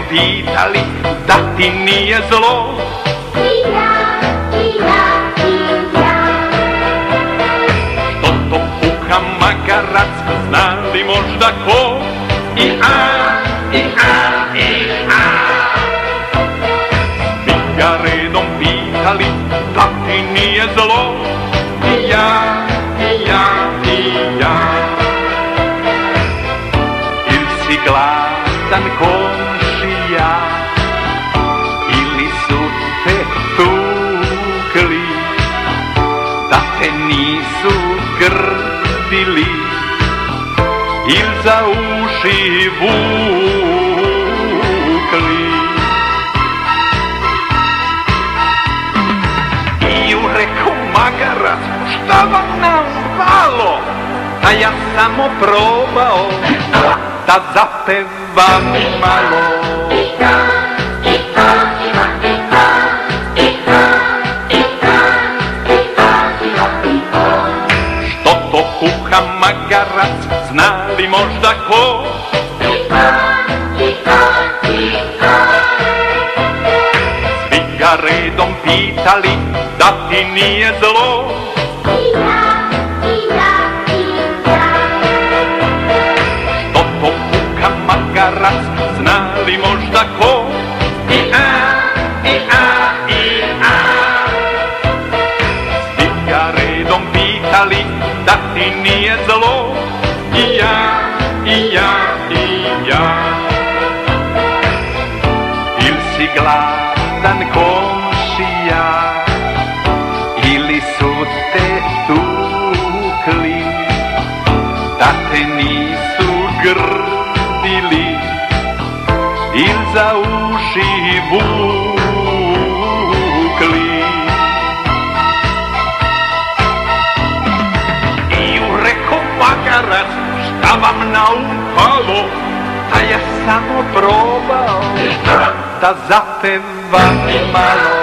pitali da ti nije zlo. I ja. Što to puka magarac, zna li možda ko? I a. Svi ga redom pitali da ti nije zlo. I ja. Ili si gladan komšija, ili su te tukli, da te nisu grdili, ili za uši vukli. I u reku magarac, šta vam napalo? A ja samo probao da zapevam malo. Što to kuha magarac, zna li možda ko? Svi ga redom pitali da ti nije zlo. Što to kuka magarac, zna li možda ko? I a. Svi ga redom pitali da ti nije zlo. I ja. Ili si gladan komšija, ili su te tukli, da te nisu grdili, ili za uši vukli. I u reko magarac, šta vam naupalo? A ja samo probao da zapevam malo.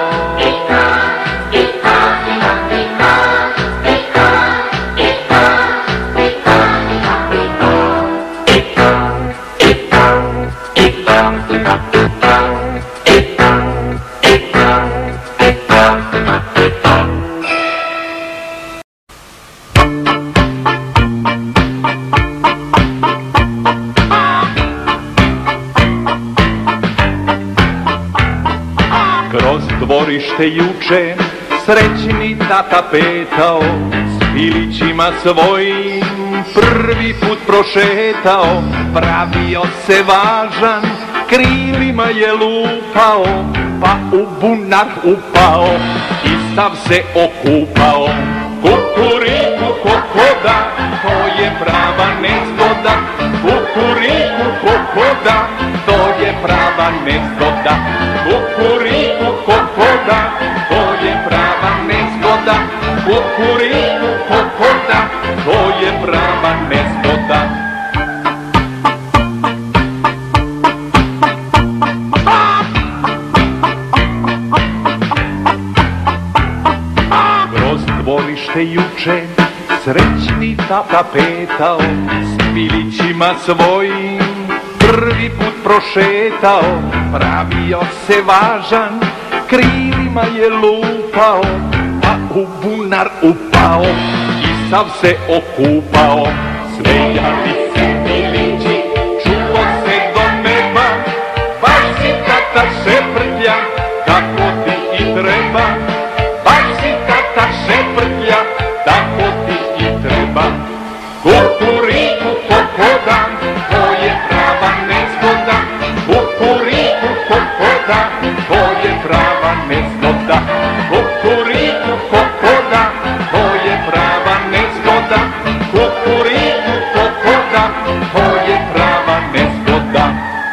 Kroz dvorište juče srećni tata petao, s pilićima svojim prvi put prošetao. Pravio se važan, krilima je lupao, pa u bunar upao i sav se okupao. Kukuriku kokoda, to je prava nezgoda. Kukuriku kokoda, to je prava nezgoda. Kukuriku kokoda, to je prava nezgoda. Kukuriku kokoda, to je prava nezgoda. Kroz dvorište juče srećni tata petao, s pilićima svojim prvi put prošetao. Pravio se važan, krilima je lupao, pa u bunar upao i sav se okupao. Smejali se pilići, čulo se do neba, baš si tata šeprtlja, kako ti i treba. Baš si tata šeprtlja, tako ti i treba. Kukuriku kokoda, to je prava nezgoda. Kukuriku kokoda, to je prava nezgoda. Kukuriku kokoda, to je prava nezgoda. Kukuriku kokoda, to je prava nezgoda.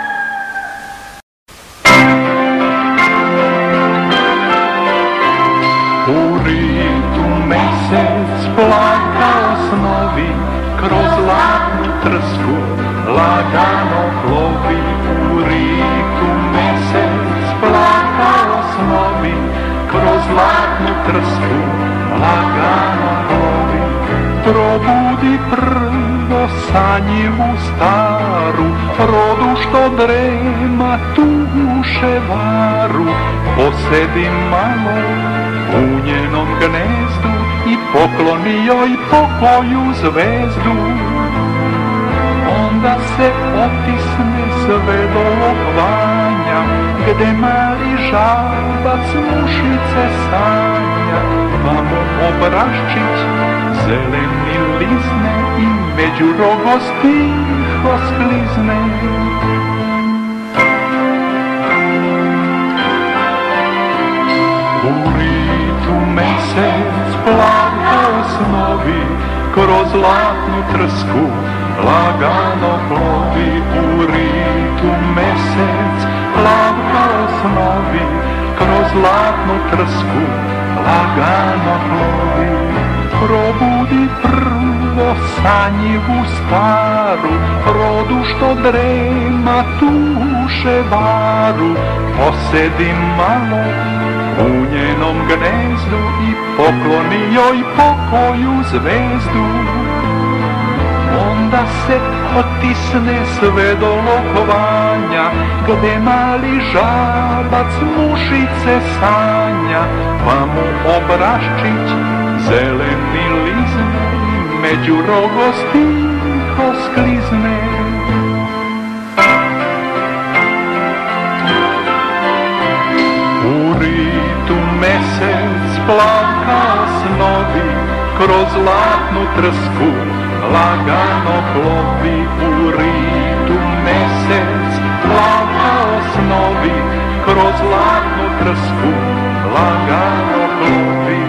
U ritu mesec plakao snovi, kroz zlatnu trsku lagano plovi. U ritu mesec plakao snovi, kroz zlatnu trsku lagano plovi. Probudi prvo sanjivu staru, rodu što drema tuše varu. Posedim malo u njenom gnezdu i pokloni joj pokoju zvezdu. Onda se otisne sve do okvanja, gde mali žabac mušice sanja, pa mu obraščić zeleni lizne i među rogoz tiho sklizne. U ritu mesec plav osnovi, kroz zlatnu trsku lagano plovi. U ritu mesec plav osnovi, kroz zlatnu trsku lagano plovi. Probudi prvo sanjivu staru, rodu što drema tuše varu. Posedi malo u njenom gnezdu i pokloni joj pokoju zvezdu. Onda se otisne sve do lokovanja, gde mali žabac mušice sanja, pa mu obraščić zeleni lizne i među rogoz tiho sklizne. U ritu mesec plavka snovi, kroz zlatnu trsku lagano plovi. U ritu mesec plavka snovi, kroz zlatnu trsku lagano plovi.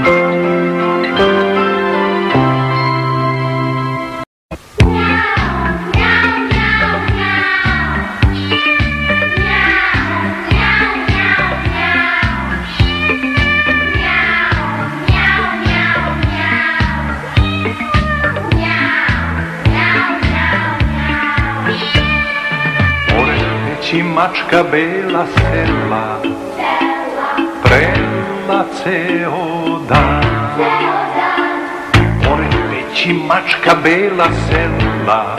Mačka bela sela, prela ceo dan. Pored peći mačka bela sela,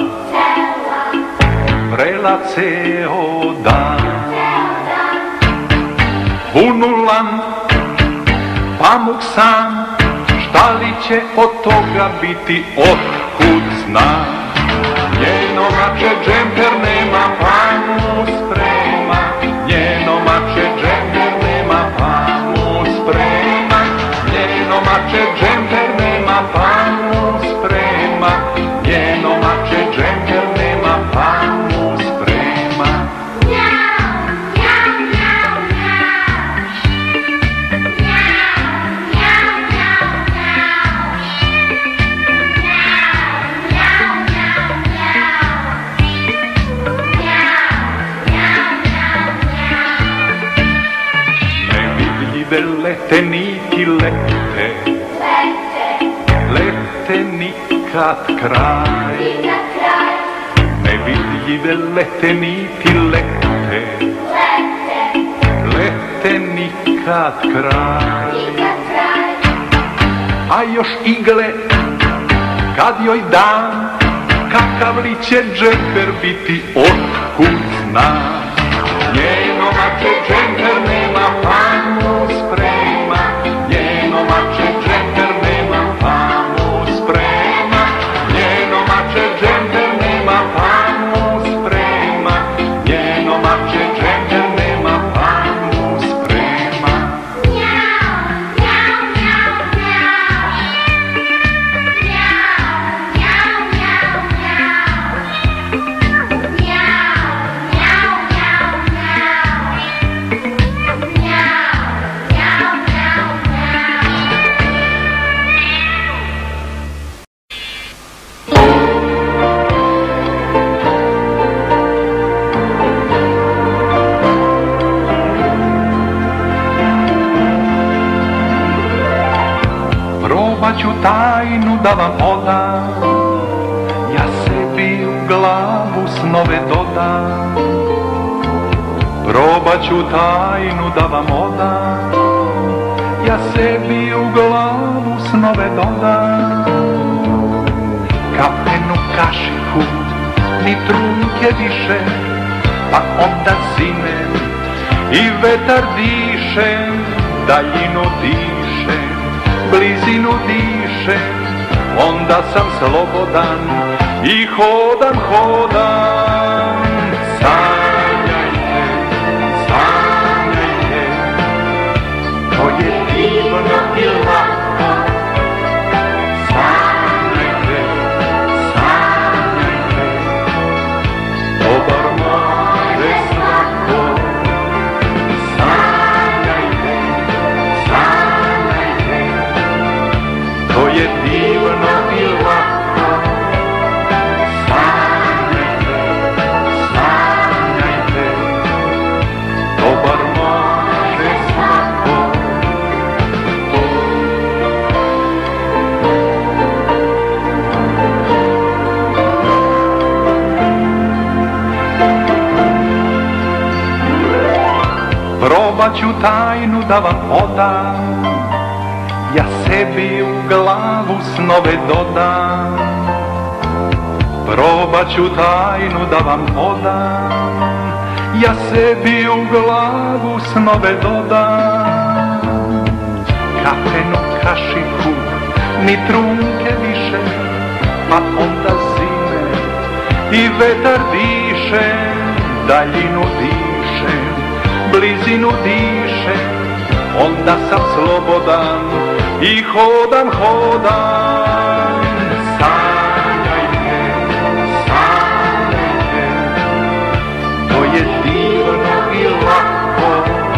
prela ceo dan. Bunulan, pamuk sam, šta li će od toga biti, otkud znam. Njeno mače džemper nema pamu sprema, njeno mače džemper nema pamu sprema, njeno mače džemper nema pamu sprema, njeno mače džemper nema pamu sprema. Lete niti lete, lete nikad kraj. Nevidljive lete niti lete, lete nikad kraj. A još igle, kad joj dam, kakav li će džemper biti, otkud znam. Njeno mače džemper nema pamu sprema, njeno mače džemper nema pamu sprema, njeno mače džemper nema pamu sprema, njeno mače džemper nema pamu sprema. Probat ću tajnu da vam odam, ja sebi u glavu snove dodam. Probat ću tajnu da vam odam, ja sebi u glavu snove dodam. Kapenu kašiku, ni trunke više, pa onda zime i vetar diše, daljinu diše, blizinu diše, onda sam slobodan i hodam, sanjajte, sanjajte, to je divno i lako, sanjajte, sanjajte, to bar može svako, sanjajte, sanjajte, to je divno i lako, sanjajte, sanjajte, to bar može svako. Probat ću tajnu da vam odam, ja sebi u glavu snove dodam. Probat ću tajnu da vam odam, ja sebi u glavu snove dodam. Kafenu kašiku, ni trunke više, pa onda zime i vetar diše, daljinu diše, blizinu diše, onda sam slobodan i hodam, sanjajte, sanjajte, to je divno i lako,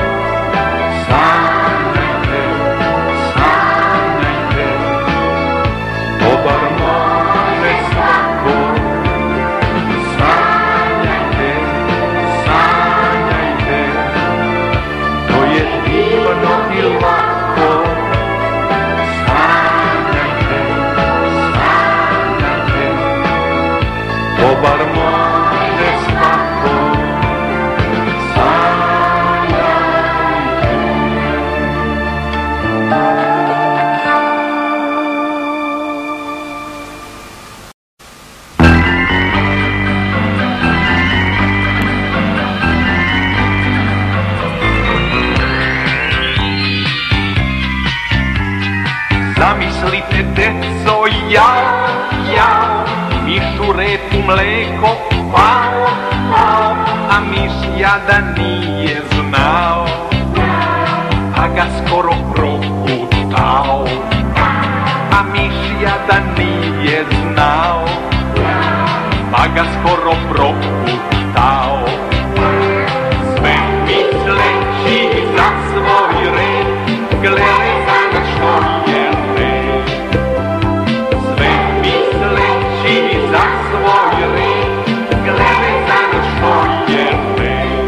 sanjajte, sanjajte, to bar može svako, sanjajte, sanjajte, to je divno i lako, sanjajte, sanjajte, to bar može svako, zamislite, deco, jao, jao, miš u repu mleko pao, pao, a miš jadan nije znao, pa ga skoro progutao, a miš jadan nije znao, pa ga skoro progutao. Sve misleći za svoj red, gleda što je red. Sve misleći za svoj red, gleda što je red.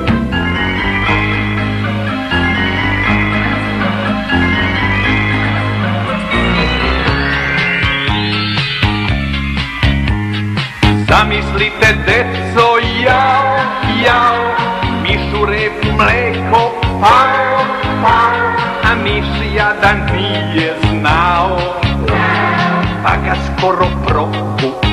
Zamislite, deco, jao, jao, miš u repu mleko pao, pao, a miš jadan nije znao, pa ga skoro progutao.